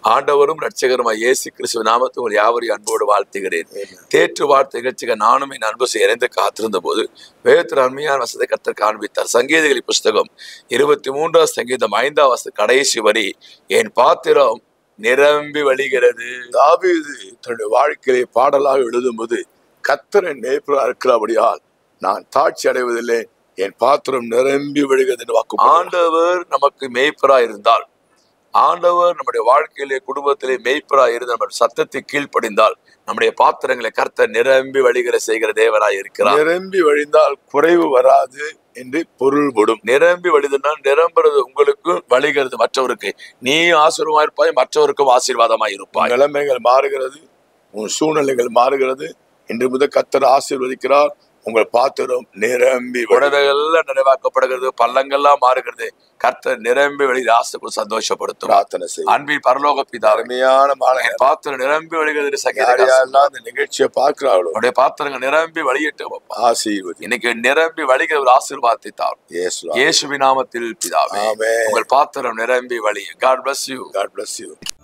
ஆண்டவரும் இரட்சகருமாய் இயேசு கிறிஸ்துவ நாமத்தில் உங்கள் யாவரையும் அன்போடு வாழ்த்துகிறேன். தேற்று வார்த்தை நிகழ்ச்சிக்கு நானும் என் அன்பு இணைந்து காத்திருந்த போது வேதத்தில் அருமையான வசனத்தை கர்த்தர் காண்பித்தார். சங்கீதங்களின் புஸ்தகம் 23 சங்கீதம் 5 வசனம் கடைசி வரி, என் பாத்திரம் நிரம்பி வழிகிறது. தாவீது தன்னுடைய வாழ்க்கையை பாடலாக எழுதும்போது, கர்த்தரின் மேய்ப்பராக இருக்கிறபடியால் நான் தாட்சி அடைவதில்லை, என் பாத்திரம் நிரம்பி வழிகிறது என்று வாக்கு. ஆண்டவர் நமக்கு மேய்ப்பராக இருந்தால், ஆண்டவர் நம்முடைய வாழ்க்கையிலே குடும்பத்திலே மேய்ப்பராய் இருந்து நம்ம சத்தத்தை கீழ்ப்படிந்தால் நம்முடைய பாத்திரங்களை கர்த்தர் நிரம்பி வழிகிற செய்கிற தேவனாய் இருக்கிறார். நிரம்பி வழிந்தால் குறைவு வராது என்று பொருள்படும். நிரம்பி வழிதுனால் நிரம்புறது உங்களுக்கும் வழிகிறது மற்றவருக்கு. நீ ஆசீர்வாதமா இருப்பாய், மற்றவருக்கும் ஆசீர்வாதமாய் இருப்பாய். நிலைமைகள் மாறுகிறது, உன் சூழ்நிலைகள் மாறுகிறது. இன்று முதல் கர்த்தர் ஆசீர்வதிக்கிறார். உங்கள் பாத்திரம் நிரம்பி உடனெல்லாம் நிறைவாக்கப்படுகிறது, பள்ளங்கள்லாம் மாறுகிறது. கர்த்தர் நிரம்பி வழியில் ஆசைக்குள் சந்தோஷப்படுத்தும். பிரார்த்தனை செய்யும். அன்பின் பரலோக பிதா, அருமையான மாலை பாத்திரம் நிரம்பி வழிகிறது. அந்த நிகழ்ச்சியை பார்க்கிறார்களோ உடைய பாத்திரங்கள் நிரம்பி வழியிட்டு ஆசீர்வதி. இன்னைக்கு நிரம்பி வழிகிற ஒரு ஆசீர்வாதத்தை தாரும் இயேசுவின் நாமத்தில் பிதாவே. ஆமென். உங்கள் பாத்திரம் நிரம்பி வழி. God bless you. God bless you.